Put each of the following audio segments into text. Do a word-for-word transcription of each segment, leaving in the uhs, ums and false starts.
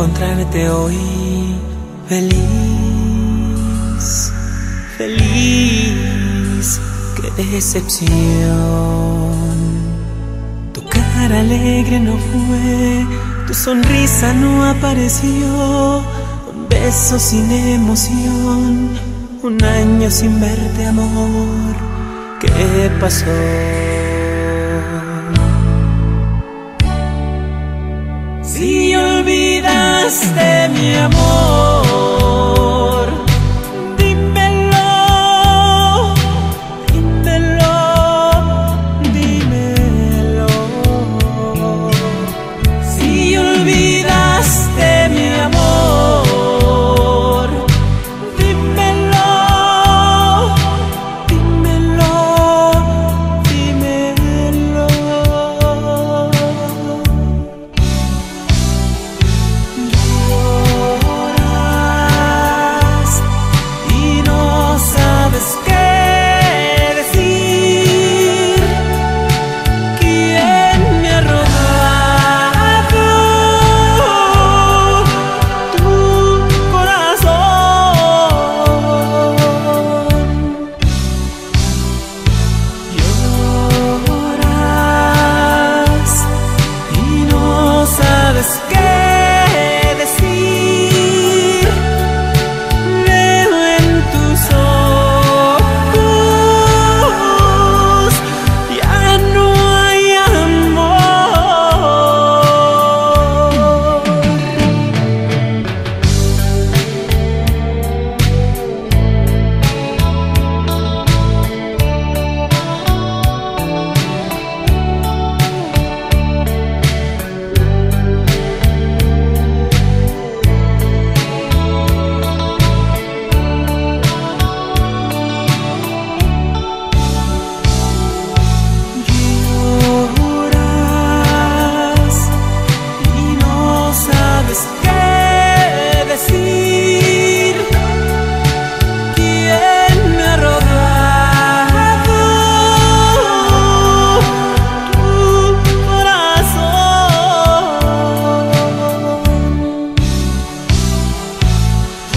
encontrarte hoy feliz, feliz. Qué decepción. Tu cara alegre no fue, tu sonrisa no apareció. Un beso sin emoción, un año sin verte, amor. ¿Qué pasó? Si olvidaste mi amor, dímelo, dímelo, dímelo. Si olvidaste mi amor, dímelo, dímelo, dímelo.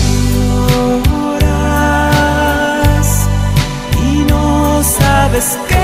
Sabes